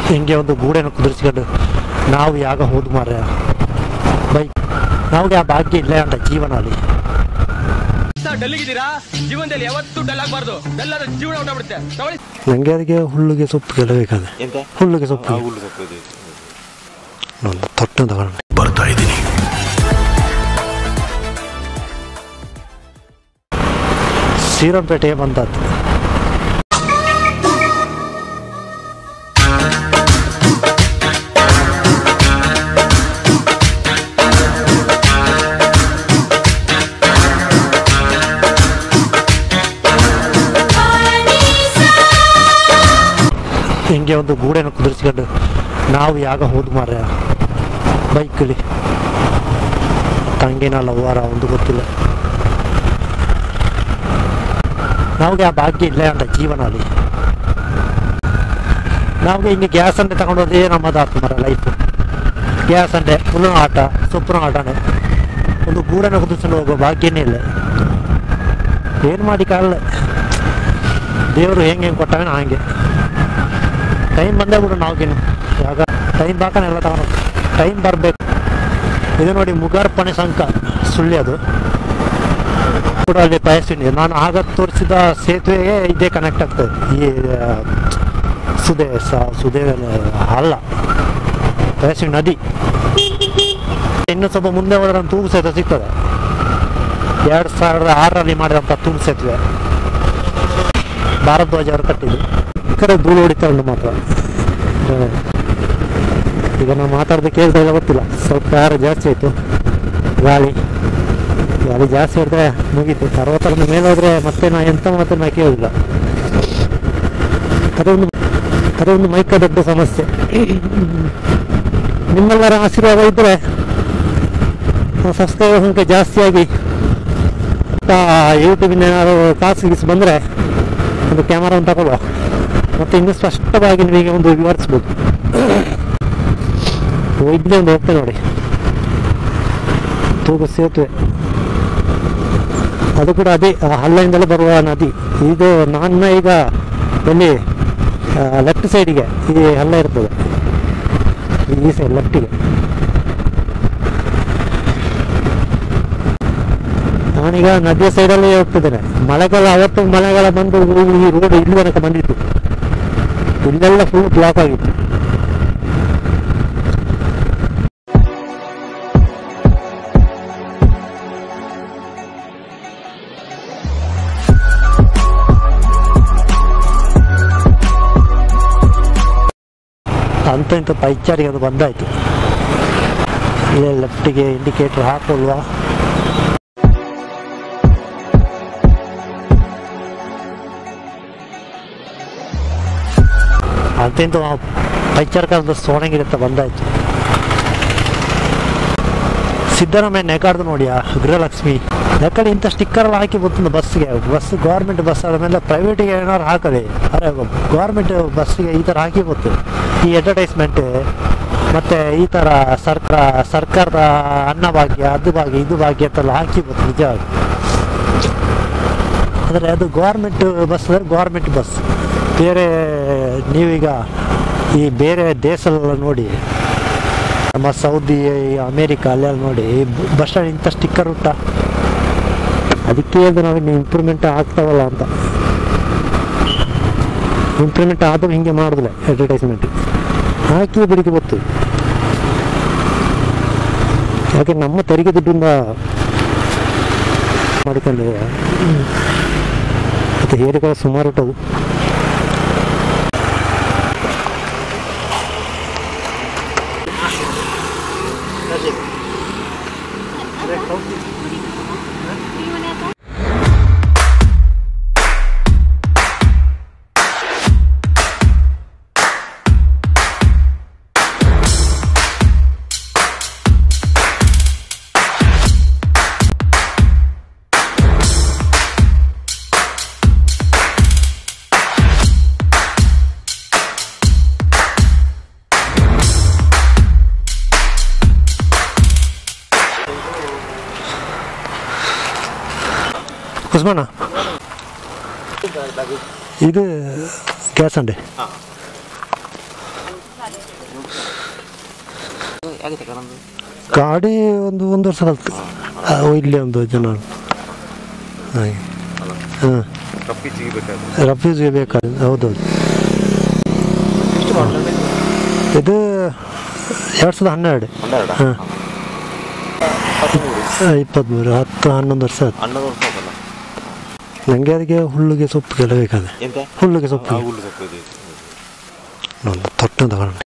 ಹಿಂಗೆ ಒಂದು ಗೂಡೆನ ಕುದುರಿಸ್ಕೊಂಡು ನಾವು ಯಾಗ ಹೋದ್ ಮಾರ್ರೆ ಬೈಕ್ ನಮಗೆ ಆ ಭಾಗ್ಯ ಇಲ್ಲ ಅಂತ ಜೀವನಲ್ಲಿ. ಜೀವನದಲ್ಲಿ ಯಾವತ್ತೂ ಡಲ್ ಆಗಬಾರ್ದು. ಡಲ್ ಆದ್ರೆ ಜೀವನ ಹೊರಟುಬಿಡುತ್ತೆ. ನನಗೆ ಅದಕ್ಕೆ ಹುಲ್ಲಿಗೆ ಸೊಪ್ಪು ಗೆಲ್ಲಬೇಕಾದ್ರೆ ಹುಲ್ಲಿಗೆ ಸೊಪ್ಪು ತೊಟ್ಟು ತಗೊಂಡು ಬರ್ತಾ ಇದ್ದೀನಿ. ಶ್ರೀರಂಪೇಟೆಗೆ ಬಂದದ್ದು. ಹಿಂಗೆ ಒಂದು ಗೂಡೆನ ಕುದುರಿಸ್ಕೊಂಡು ನಾವು ಯಾಗ ಹೋದ್ ಮಾರ್ರೆ ಬೈಕಲ್ಲಿ. ತಂಗಿನ ಲವ್ವಾರ ಒಂದು ಗೊತ್ತಿಲ್ಲ. ನಮಗೆ ಆ ಭಾಗ್ಯ ಇಲ್ಲ ಅಂತ ಜೀವನಲ್ಲಿ. ನಮಗೆ ಹಿಂಗೆ ಗ್ಯಾಸ್ ಅಂಡೆ ತಗೊಂಡೋದೇ ನಮ್ಮದಾತು ಮರ ಲೈಫು. ಗ್ಯಾಸ್ ಅಂಡೆ ಫುಲ್ ಆಟ ಸೊಪ್ಪಿನ ಆಟನೇ. ಒಂದು ಗೂಡನ ಕುದಿಸ್ಕೊಂಡು ಹೋಗೋ ಭಾಗ್ಯನೇ ಇಲ್ಲ. ಏನು ಮಾಡಿ ಕಾರಲ್ಲ. ದೇವರು ಹೆಂಗೆ ಕೊಟ್ಟಾಗ ಹಾಗೆ ಟೈಮ್ ಬಂದೇ ಬಿಡು. ನಾವ್ಗೇನು ಯಾಗ ಟೈಮ್ ಬಾಕನೆಲ್ಲ ತಗೊಂಡು ಟೈಮ್ ಬರಬೇಕು. ಇದು ನೋಡಿ ಮುಗಾರ್ಪಣೆ ಸಂಕ ಸುಳ್ಳಿ ಅದು ಕೂಡ ಅಲ್ಲಿ ಬಯಸ್ತೀನಿ. ನಾನು ಆಗ ತೋರಿಸಿದ ಸೇತುವೆಗೆ ಇದೇ ಕನೆಕ್ಟ್ ಆಗ್ತದೆ. ಈ ಸುದೇ ಅಲ್ಲ ಬಯಸ್ವಿ ನದಿ. ಇನ್ನು ಸ್ವಲ್ಪ ಮುಂದೆ ಹೋದ್ರೆ ನಾನು ತೂಗು ಸೇತುವೆ ಸಿಗ್ತದೆ. 2006ರಲ್ಲಿ ಮಾಡಿದಂಥ ತೂಗು ಸೇತುವೆ ಭಾರದ್ವಾಜ್ ಅವರು ಕಟ್ಟಿದ್ದು. ಈ ಕಡೆ ಧೂಳು ಹೊಡಿತಾ ಉಂಟು ಮಾತ್ರ. ಈಗ ನಾವು ಮಾತಾಡೋದು ಕೇಳ್ತಾ ಇಲ್ಲ ಗೊತ್ತಿಲ್ಲ. ಸ್ವಲ್ಪ ಯಾರು ಜಾಸ್ತಿ ಆಯಿತು. ಗಾಳಿ ಜಾಸ್ತಿ ಹೊಡೆದ್ರೆ ಮುಗೀತು. 60ರ ಮೇಲೆ ಹೋದರೆ ಮತ್ತೆ ನಾ ಎಂತ ಮಾತ್ರ ನಾ ಕೇಳೋದಿಲ್ಲ. ಅದೊಂದು ಮೈಕ ದೊಡ್ಡ ಸಮಸ್ಯೆ. ನಿಮ್ಮೆಲ್ಲರ ಆಶೀರ್ವಾದ ಇದ್ದರೆ ಸಬ್ಸ್ಕ್ರೈಬರ್ ಸಂಖ್ಯೆ ಜಾಸ್ತಿಯಾಗಿ ಯೂಟ್ಯೂಬಿಂದ ಏನಾದ್ರು ಕಾಸು ಗೀಸು ಬಂದರೆ ಒಂದು ಕ್ಯಾಮರಾವನ್ನು ತಗೊಳ್ಳುವ. ಮತ್ತು ಇನ್ನೂ ಸ್ಪಷ್ಟವಾಗಿ ನಿಮಗೆ ಒಂದು ವಿವರಿಸ್ಬೋದು. ಇಲ್ಲೇ ಒಂದು ಹೋಗ್ತೇನೆ ನೋಡಿ ತೂಗು ಸೇತುವೆ. ಅದು ಕೂಡ ಅದೇ ಹಳ್ಳಿಯಿಂದಲೇ ಬರುವ ನದಿ ಇದು. ನನ್ನ ಈಗ ಎಲ್ಲಿ ಲೆಫ್ಟ್ ಸೈಡಿಗೆ ಈ ಹಳ್ಳ ಇರ್ತದೆ. ಈ ಸೈಡ್ ಲೆಫ್ಟಿಗೆ ನಾನೀಗ ನದಿಯ ಸೈಡಲ್ಲಿ ಹೋಗ್ತಿದ್ದೇನೆ. ಮಳೆಗಾಲ ಅವತ್ತು ಮಳೆಗಾಲ ಬಂದು ಈ ರೋಡ್ ಇಲ್ಲಿ ತನಕ ಬಂದಿತ್ತು. ಇಲ್ಲೆಲ್ಲ ಫುಲ್ ಬ್ಲಾಕ್ ಆಗಿತ್ತು. ಅಂತ ಇಂಥ ಪೈಚಾರಿಗೆ ಅದು ಬಂದಾಯಿತು. ಇಲ್ಲೇ ಲೆಫ್ಟಿಗೆ ಇಂಡಿಕೇಟರ್ ಹಾಕೋಲ್ವಾ? ಅಂತ ಇಂಥ ಪೈಚಾರ್ ಕಾಲದ ಸೋಣಗಿರುತ್ತೆ ಬಂದಾಯಿತು. ಸಿದ್ದರಾಮಯ್ಯ ನೆಗಾಡ್ದು ನೋಡಿ ಆ ಗೃಹಲಕ್ಷ್ಮಿ ಯಾಕಡೆ ಇಂಥ ಸ್ಟಿಕ್ಕರ್ ಎಲ್ಲ ಹಾಕಿ ಗೊತ್ತೊಂದು ಬಸ್ಸಿಗೆ. ಬಸ್ ಗೌರ್ಮೆಂಟ್ ಬಸ್ ಆದಮೇಲೆ ಪ್ರೈವೇಟಿಗೆ ಏನಾದ್ರು ಹಾಕಲಿ. ಅರೆ ಗೌರ್ಮೆಂಟ್ ಬಸ್ಸಿಗೆ ಈ ಥರ ಹಾಕಿ ಗೊತ್ತು. ಈ ಅಡ್ವರ್ಟೈಸ್ಮೆಂಟ್ ಮತ್ತು ಈ ಥರ ಸರ್ಕಾರದ ಅನ್ನಭಾಗ್ಯ ಅದು ಭಾಗ್ಯ ಇದು ಭಾಗ್ಯ ಅಂತೆಲ್ಲ ಹಾಕಿ ಗೊತ್ತು ನಿಜವಾಗಿ. ಆದರೆ ಅದು ಗೌರ್ಮೆಂಟ್ ಬಸ್ ಅಂದರೆ ಗೌರ್ಮೆಂಟ್ ಬಸ್. ಬೇರೆ ನೀವೀಗ ಈ ಬೇರೆ ದೇಶದಲ್ಲ ನೋಡಿ, ನಮ್ಮ ಸೌದಿ ಅಮೇರಿಕಾ ಅಲ್ಲೆಲ್ಲ ನೋಡಿ ಬಸ್ ಸ್ಟ್ಯಾಂಡ್ ಇಂಥ ಸ್ಟಿಕ್ಕರ್ ಉಂಟ. ಅದಕ್ಕೆ ಅದು ನಾವಿನ್ನು ಇಂಪ್ರೂವ್ಮೆಂಟ್ ಆಗ್ತಾವಲ್ಲ ಅಂತ. ಇಂಪ್ರೂವ್ಮೆಂಟ್ ಆದರೂ ಹಿಂಗೆ ಮಾಡೋದಿಲ್ಲ. ಅಡ್ವರ್ಟೈಸ್ಮೆಂಟ್ ಹಾಕಿ ಬಿಡಿಗೆ ಗೊತ್ತು. ಯಾಕೆ ನಮ್ಮ ತೆರಿಗೆ ದುಡ್ಡಿಂದ ಮಾಡಿಕೊಂಡಿದೆ. ಮತ್ತು ಹೇರಿಗಳು ಸುಮಾರು ಉಂಟವು. ಉಸ್ಮಾನ ಇದು ಗ್ಯಾಸ್ ಅಂಡೆ ಗಾಡಿ ಒಂದು ವರ್ಷ ಕಲ್ತು ಇಲ್ಲಿ ಒಂದು ಜನ ಹಾಗೆ ಹಾಂ ರಫೀಸ್ಗೆ ಬೇಕಾದ್ರೆ ಹೌದೌದು. ಇದು 2012. ಹಾಂ 23 10-11 ವರ್ಷ ಆಯ್ತು. ನನಗೆ ಅದಕ್ಕೆ ಹುಲ್ಲಿಗೆ ಸೊಪ್ಪಿಗೆಲ್ಲ ಬೇಕಾದ್ರೆ ಹುಲ್ಲಿಗೆ ಸೊಪ್ಪು ತೊಟ್ಟೆ ತಗೊಂಡು